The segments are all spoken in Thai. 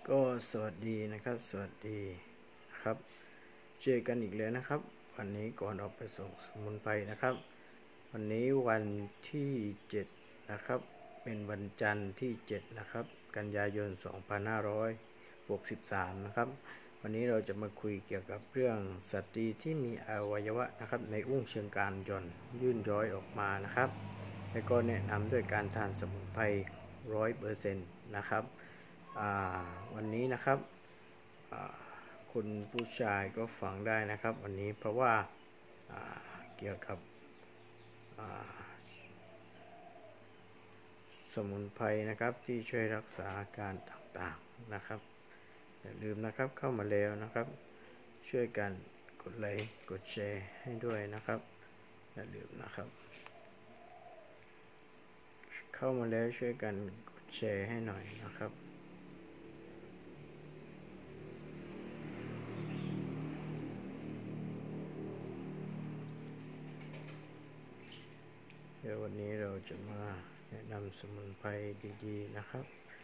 ก็สวัสดีนะครับสวัสดีครับเจอกันอีกแล้วนะครับวันนี้ก่อนออกไปส่งสมุนไพรนะครับวันนี้วันที่7นะครับเป็นวันจันทร์ที่7นะครับกันยายน2563นะครับวันนี้เราจะมาคุยเกี่ยวกับเรื่องสตรีที่มีอวัยวะนะครับในอุ้งเชิงกรานหย่อนยื่นย้อยออกมานะครับและก็แนะนำด้วยการทานสมุนไพร100%นะครับวันนี้นะครับคุณผู้ชายก็ฟังได้นะครับวันนี้เพราะว่าเกี่ยวกับสมุนไพรนะครับที่ช่วยรักษาอาการต่างๆนะครับอย่าลืมนะครับเข้ามาแล้วนะครับช่วยกันกดไลค์กดแชร์ให้ด้วยนะครับอย่าลืมนะครับเข้ามาแล้วช่วยกันกดแชร์ให้หน่อยนะครับเดี๋ยววันนี้เราจะมาแนะนำสมุนไพรดีๆนะครับ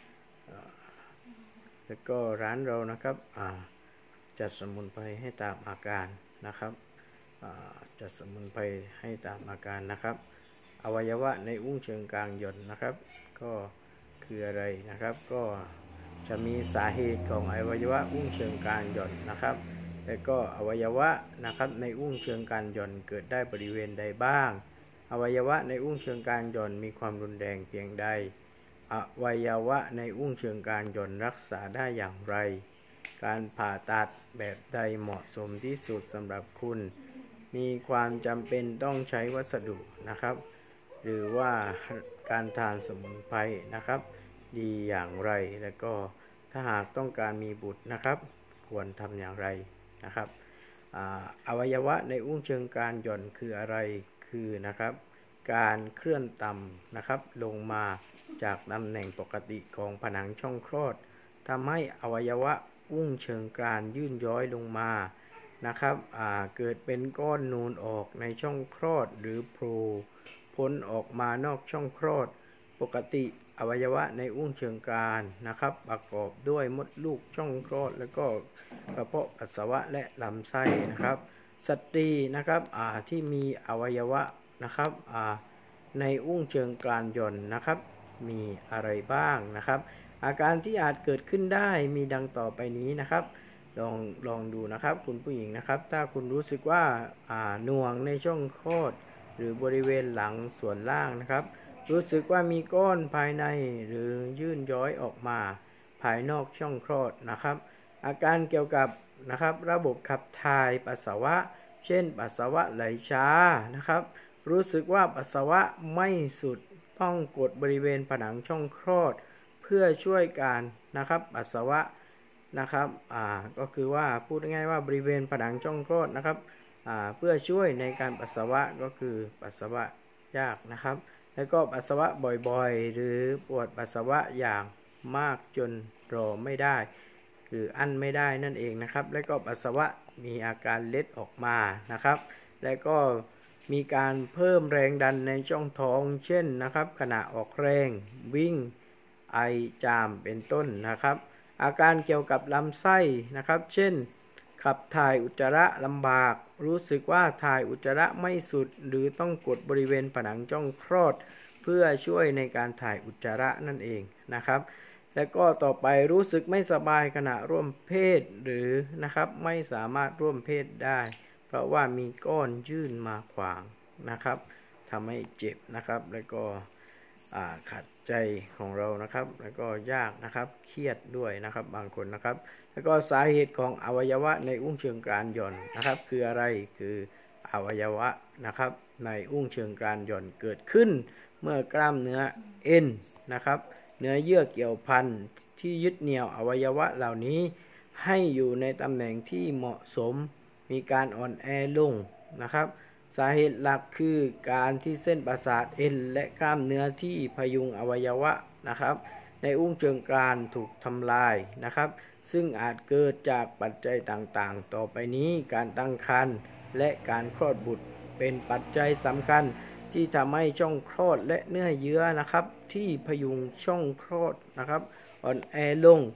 แล้วก็ร้านเรานะครับจัดสมุนไพรให้ตามอาการนะครับจัดสมุนไพรให้ตามอาการนะครับอวัยวะในอุ้งเชิงกรานหย่อนนะครับก็คืออะไรนะครับก็จะมีสาเหตุของอวัยวะอุ้งเชิงกรานหย่อนนะครับแล้วก็อวัยวะนะครับในอุ้งเชิงกรานหย่อนเกิดได้บริเวณใดบ้างอวัยวะในอุ้งเชิงกรานหย่อนมีความรุนแรงเพียงใดอวัยวะในอุ้งเชิงกรานหย่อนรักษาได้อย่างไรการผ่าตัดแบบใดเหมาะสมที่สุดสำหรับคุณมีความจำเป็นต้องใช้วัสดุนะครับหรือว่าการทานสมุนไพรนะครับดีอย่างไรแล้วก็ถ้าหากต้องการมีบุตรนะครับควรทำอย่างไรนะครับอวัยวะในอุ้งเชิงกรานหย่อนคืออะไรคือนะครับการเคลื่อนต่ำนะครับลงมาจากตำแหน่งปกติของผนังช่องคลอดทำให้อวัยวะอุ้งเชิงกรานยื่นย้อยลงมานะครับเกิดเป็นก้อนนูนออกในช่องคลอดหรือโผล่พ้นออกมานอกช่องคลอดปกติอวัยวะในอุ้งเชิงกรานนะครับประกอบด้วยมดลูกช่องคลอดแล้วก็กระเพาะปัสสาวะและลำไส้นะครับสตรีนะครับที่มีอวัยวะนะครับในอุ้งเชิงกรานหย่อนนะครับมีอะไรบ้างนะครับอาการที่อาจเกิดขึ้นได้มีดังต่อไปนี้นะครับลองดูนะครับคุณผู้หญิงนะครับถ้าคุณรู้สึกว่าหน่วงในช่องคลอดหรือบริเวณหลังส่วนล่างนะครับรู้สึกว่ามีก้อนภายในหรือยื่นย้อยออกมาภายนอกช่องคลอดนะครับอาการเกี่ยวกับนะครับระบบขับถ่ายปัสสาวะเช่นปัสสาวะไหลช้านะครับรู้สึกว่าปัสสาวะไม่สุดต้องกดบริเวณผนังช่องคลอดเพื่อช่วยการนะครับปัสสาวะนะครับก็คือว่าพูดง่ายๆว่าบริเวณผนังช่องคลอดนะครับเพื่อช่วยในการปัสสาวะก็คือปัสสาวะยากนะครับแล้วก็ปัสสาวะบ่อยๆหรือปวดปัสสาวะอย่างมากจนรอไม่ได้คืออั้นไม่ได้นั่นเองนะครับแล้วก็ปัสสาวะมีอาการเล็ดออกมานะครับแล้วก็มีการเพิ่มแรงดันในช่องท้องเช่นนะครับขณะออกแรงวิ่งไอจามเป็นต้นนะครับอาการเกี่ยวกับลำไส้นะครับเช่นขับถ่ายอุจจาระลำบากรู้สึกว่าถ่ายอุจจาระไม่สุดหรือต้องกดบริเวณผนังช่องคลอดเพื่อช่วยในการถ่ายอุจจาระนั่นเองนะครับและก็ต่อไปรู้สึกไม่สบายขณะร่วมเพศหรือนะครับไม่สามารถร่วมเพศได้เพราะว่ามีก้อนยื่นมาขวางนะครับทำให้เจ็บนะครับแล้วก็ขัดใจของเรานะครับแล้วก็ยากนะครับเครียดด้วยนะครับบางคนนะครับแล้วก็สาเหตุของอวัยวะในอุ้งเชิงกรานหย่อนนะครับคืออะไรคืออวัยวะนะครับในอุ้งเชิงกรานหย่อนเกิดขึ้นเมื่อกล้ามเนื้อเอ็นนะครับเนื้อเยื่อเกี่ยวพันที่ยึดเหนี่ยวอวัยวะเหล่านี้ให้อยู่ในตำแหน่งที่เหมาะสมมีการอ่อนแอลงนะครับสาเหตุหลักคือการที่เส้นประสาทเอ็นและกล้ามเนื้อที่พยุงอวัยวะนะครับในอุ้งเชิงกรานถูกทำลายนะครับซึ่งอาจเกิดจากปัจจัยต่างๆต่อไปนี้การตั้งครรภ์และการคลอดบุตรเป็นปัจจัยสำคัญที่ทำให้ช่องคลอดและเนื้อเยื่อนะครับที่พยุงช่องคลอดนะครับอ่อนแอลงผ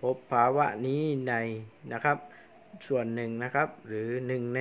บภาวะนี้ในนะครับส่วนหนึ่งนะครับหรือ1 ใน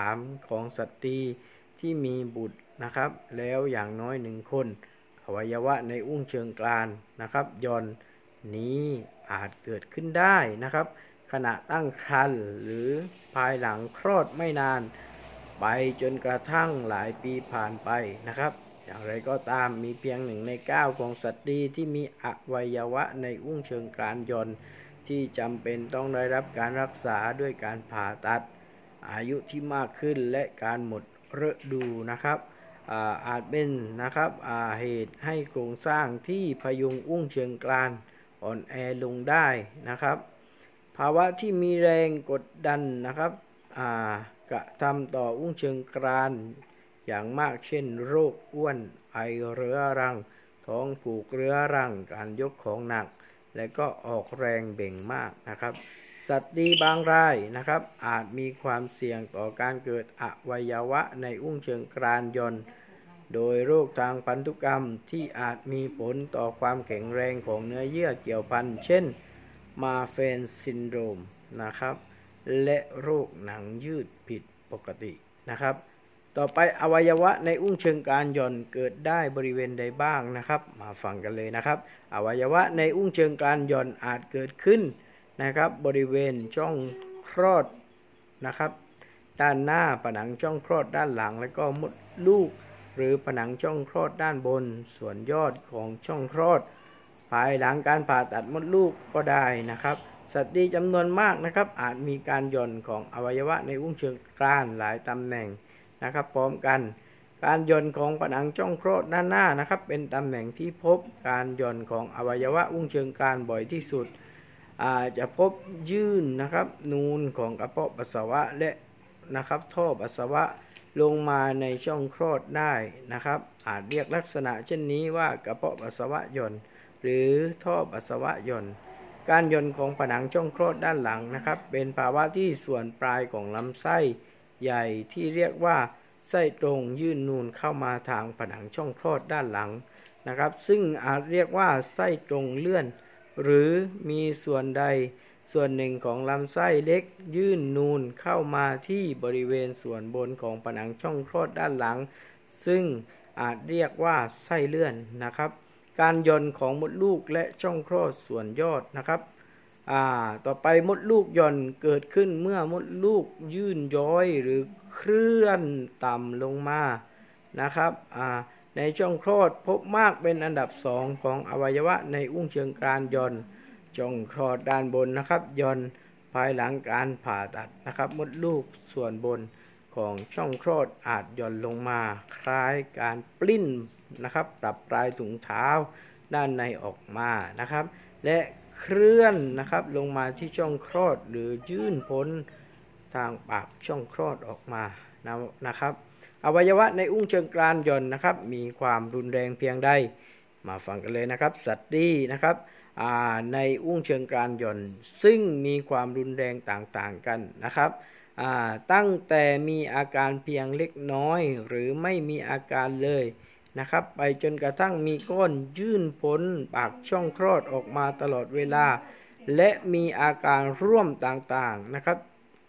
3ของสตรีที่มีบุตรนะครับแล้วอย่างน้อย1 คนอวัยวะในอุ้งเชิงกรานนะครับย่อนนี้อาจเกิดขึ้นได้นะครับขณะตั้งครรภ์หรือภายหลังคลอดไม่นานไปจนกระทั่งหลายปีผ่านไปนะครับอย่างไรก็ตามมีเพียง1 ใน 9ของสตรีที่มีอวัยวะในอุ้งเชิงกรานย่อนที่จำเป็นต้องได้รับการรักษาด้วยการผ่าตัดอายุที่มากขึ้นและการหมดฤดูนะครับอาจเป็นนะครับเหตุให้โครงสร้างที่พยุงอุ้งเชิงกรานอ่อนแอลงได้นะครับภาวะที่มีแรงกดดันนะครับกระทำต่ออุ้งเชิงกรานอย่างมากเช่นโรคอ้วนไอเรื้อรังท้องผูกเรื้อรังการยกของหนักและก็ออกแรงเบ่งมากนะครับสัตว์ดีบางรายนะครับอาจมีความเสี่ยงต่อการเกิดอวัยวะในอุ้งเชิงกรานย่อนโดยโรคทางพันธุกรรมที่อาจมีผลต่อความแข็งแรงของเนื้อเยื่อเกี่ยวพันเช่นมาเฟนซินโดรมนะครับและโรคหนังยืดผิดปกตินะครับต่อไปอวัยวะในอุ้งเชิงกรานย่อนเกิดได้บริเวณใดบ้างนะครับมาฟังกันเลยนะครับอวัยวะในอุ้งเชิงกรานย่อนอาจเกิดขึ้นนะครับบริเวณช่องคลอดนะครับด้านหน้าผนังช่องคลอดด้านหลังและก็มดลูกหรือผนังช่องคลอดด้านบนส่วนยอดของช่องคลอดภายหลังการผ่าตัดมดลูกก็ได้นะครับสัตว์ดีจำนวนมากนะครับอาจมีการหย่อนของอวัยวะในอุ้งเชิงกรานหลายตำแหน่งนะครับพร้อมกันการหย่อนของผนังช่องคลอดด้านหน้านะครับเป็นตำแหน่งที่พบการหย่อนของอวัยวะอุ้งเชิงกรานบ่อยที่สุดจะพบยื่นนะครับนูนของกระเพาะปัสสาวะและนะครับท่อปัสสาวะลงมาในช่องคลอดได้นะครับอาจเรียกลักษณะเช่นนี้ว่ากระเพาะปัสสาวะหย่อนหรือท่อปัสสาวะหย่อนการหย่อนของผนังช่องคลอดด้านหลังนะครับเป็นภาวะที่ส่วนปลายของลำไส้ใหญ่ที่เรียกว่าไส้ตรงยื่นนูนเข้ามาทางผนังช่องคลอดด้านหลังนะครับซึ่งอาจเรียกว่าไส้ตรงเลื่อนหรือมีส่วนใดส่วนหนึ่งของลำไส้เล็กยื่นนูนเข้ามาที่บริเวณส่วนบนของผนังช่องคลอดด้านหลังซึ่งอาจเรียกว่าไส้เลื่อนนะครับการหย่อนของมดลูกและช่องคลอดส่วนยอดนะครับต่อไปมดลูกหย่อนเกิดขึ้นเมื่อมดลูกยื่นย้อยหรือเคลื่อนต่ำลงมานะครับในช่องคลอดพบมากเป็นอันดับ2ของอวัยวะในอุ้งเชิงกรานหย่อนช่องคลอดด้านบนนะครับหย่อนภายหลังการผ่าตัดนะครับมดลูกส่วนบนของช่องคลอดอาจหย่อนลงมาคล้ายการปลิ้นนะครับปรับปลายถุงเท้าด้านในออกมานะครับและเคลื่อนนะครับลงมาที่ช่องคลอดหรือยื่นพ้นทางปากช่องคลอดออกมานะครับอวัยวะในอุ้งเชิงกรานหย่อนนะครับมีความรุนแรงเพียงใดมาฟังกันเลยนะครับสัตว์ดีนะครับในอุ้งเชิงกรานหย่อนซึ่งมีความรุนแรงต่างๆกันนะครับตั้งแต่มีอาการเพียงเล็กน้อยหรือไม่มีอาการเลยนะครับไปจนกระทั่งมีก้อนยื่นพ้นปากช่องคลอดออกมาตลอดเวลาและมีอาการร่วมต่างๆนะครับ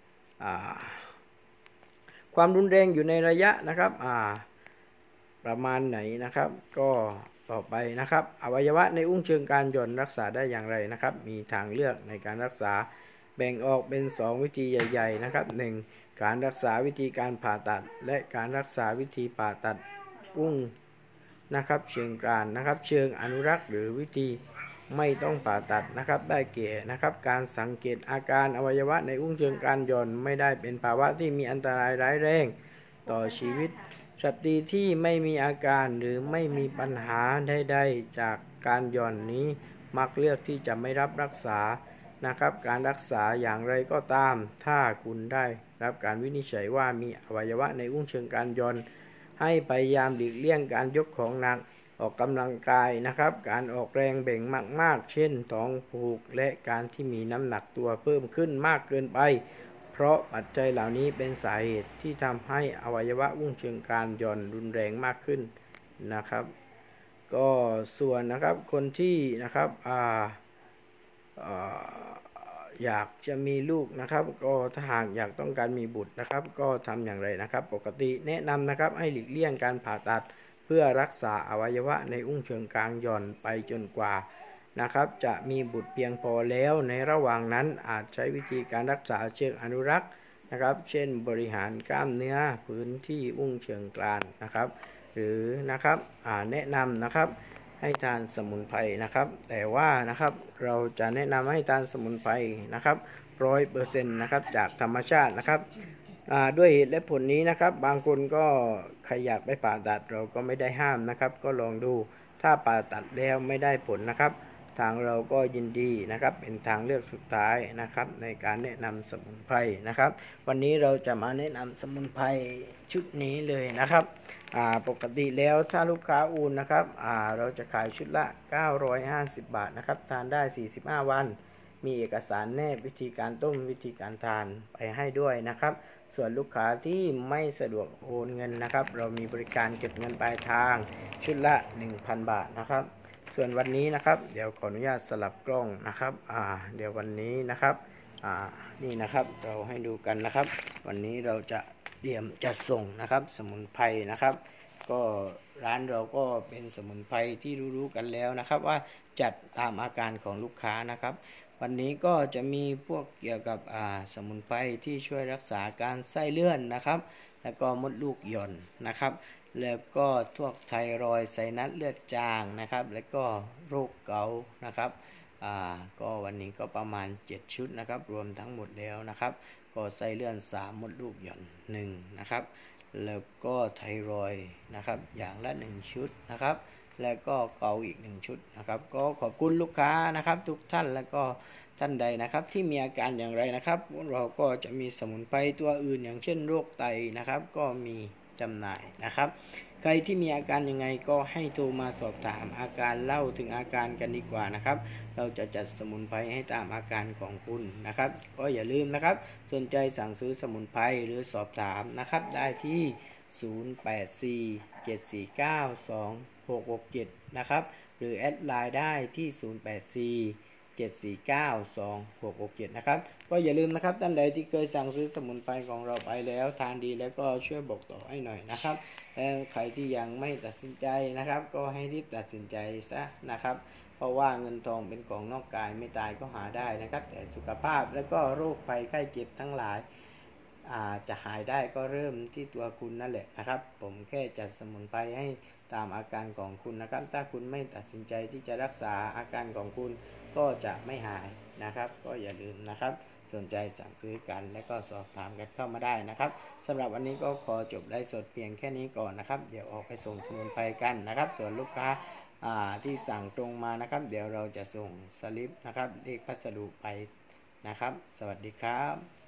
ความรุนแรงอยู่ในระยะนะครับประมาณไหนนะครับก็ต่อไปนะครับอวัยวะในอุ้งเชิงกรานหย่อนรักษาได้อย่างไรนะครับมีทางเลือกในการรักษาแบ่งออกเป็น2วิธีใหญ่ๆนะครับ1การรักษาวิธีการผ่าตัดและการรักษาวิธีผ่าตัดอุ้งนะครับเชิงกรานนะครับเชิงอนุรักษ์หรือวิธีไม่ต้องผ่าตัดนะครับได้แก่นะครับการสังเกตอาการอวัยวะในอุ้งเชิงกรานหย่อนไม่ได้เป็นภาวะที่มีอันตรายร้ายแรงต่อชีวิตสัตว์ดีที่ไม่มีอาการหรือไม่มีปัญหาใดๆจากการหย่อนนี้มักเลือกที่จะไม่รับรักษานะครับการรักษาอย่างไรก็ตามถ้าคุณได้รับการวินิจฉัยว่ามีอวัยวะในอุ้งเชิงกรานหย่อนให้พยายามหลีกเลี่ยงการยกของหนักออกกำลังกายนะครับการออกแรงเบ่งมากๆเช่นท้องผูกและการที่มีน้ำหนักตัวเพิ่มขึ้นมากเกินไปเพราะปัจจัยเหล่านี้เป็นสาเหตุที่ทำให้อวัยวะอุ้งเชิงกรานหย่อนรุนแรงมากขึ้นนะครับก็ส่วนนะครับคนที่นะครับอยากจะมีลูกนะครับก็ถ้าหากอยากต้องการมีบุตรนะครับก็ทำอย่างไรนะครับปกติแนะนำนะครับให้หลีกเลี่ยงการผ่าตัดเพื่อรักษาอวัยวะในอุ้งเชิงกรานหย่อนไปจนกว่านะครับจะมีบุตรเพียงพอแล้วในระหว่างนั้นอาจใช้วิธีการรักษาเชิงอนุรักษ์นะครับเช่นบริหารกล้ามเนื้อพื้นที่อุ้งเชิงกรานนะครับหรือนะครับแนะนำนะครับให้ทานสมุนไพรนะครับแต่ว่านะครับเราจะแนะนำให้ทานสมุนไพรนะครับ100%นะครับจากธรรมชาตินะครับด้วยเหตุและผลนี้นะครับบางคนก็ใครอยากไปผ่าตัดเราก็ไม่ได้ห้ามนะครับก็ลองดูถ้าผ่าตัดแล้วไม่ได้ผลนะครับทางเราก็ยินดีนะครับเป็นทางเลือกสุดท้ายนะครับในการแนะนำสมุนไพรนะครับวันนี้เราจะมาแนะนำสมุนไพรชุดนี้เลยนะครับปกติแล้วถ้าลูกค้าอูนนะครับเราจะขายชุดละ950 บาทนะครับทานได้45 วันมีเอกสารแนบวิธีการต้มวิธีการทานไปให้ด้วยนะครับส่วนลูกค้าที่ไม่สะดวกโอนเงินนะครับเรามีบริการเก็บเงินปลายทางชุดละ 1,000 บาทนะครับส่วนวันนี้นะครับเดี๋ยวขออนุญาตสลับกล้องนะครับเดี๋ยววันนี้นะครับนี่นะครับเราให้ดูกันนะครับวันนี้เราจะเตรียมจะส่งนะครับสมุนไพรนะครับก็ร้านเราก็เป็นสมุนไพรที่รู้ๆกันแล้วนะครับว่าจัดตามอาการของลูกค้านะครับวันนี้ก็จะมีพวกเกี่ยวกับสมุนไพรที่ช่วยรักษาการไส้เลื่อนนะครับแล้วก็มดลูกหย่อนนะครับแล้วก็พวกไทรอยด์ไซนัสเลือดจางนะครับแล้วก็โรคเกาต์นะครับก็วันนี้ก็ประมาณ7ชุดนะครับรวมทั้งหมดแล้วนะครับก็ไส้เลื่อน3มดลูกหย่อน1นะครับแล้วก็ไทรอยด์นะครับอย่างละ1ชุดนะครับแล้วก็เกาอีก1ชุดนะครับก็ขอบคุณลูกค้านะครับทุกท่านแล้วก็ท่านใดนะครับที่มีอาการอย่างไรนะครับเราก็จะมีสมุนไพรตัวอื่นอย่างเช่นโรคไตนะครับก็มีจำหน่ายนะครับใครที่มีอาการยังไงก็ให้โทรมาสอบถามอาการเล่าถึงอาการกันดีกว่านะครับเราจะจัดสมุนไพรให้ตามอาการของคุณนะครับก็อย่าลืมนะครับสนใจสั่งซื้อสมุนไพรหรือสอบถามนะครับได้ที่0847492667นะครับหรือแอดไลน์ได้ที่0847492667นะครับก็อย่าลืมนะครับท่านใดที่เคยสั่งซื้อสมุนไพรของเราไปแล้วทานดีแล้วก็ช่วยบอกต่อให้หน่อยนะครับแล้วใครที่ยังไม่ตัดสินใจนะครับก็ให้รีบตัดสินใจซะนะครับเพราะว่าเงินทองเป็นของนอกกายไม่ตายก็หาได้นะครับแต่สุขภาพแล้วก็โรคภัยไข้เจ็บทั้งหลายจะหายได้ก็เริ่มที่ตัวคุณนั่นแหละนะครับผมแค่จัดสมุนไพรให้ตามอาการของคุณนะครับถ้าคุณไม่ตัดสินใจที่จะรักษาอาการของคุณก็จะไม่หายนะครับก็อย่าลืมนะครับสนใจสั่งซื้อกันและก็สอบถามกันเข้ามาได้นะครับสำหรับวันนี้ก็ขอจบไลฟ์สดเพียงแค่นี้ก่อนนะครับเดี๋ยวออกไปส่งสมุนไพรกันนะครับส่วนลูกค้าที่สั่งตรงมานะครับเดี๋ยวเราจะส่งสลิปนะครับเลขพัสดุไปนะครับสวัสดีครับ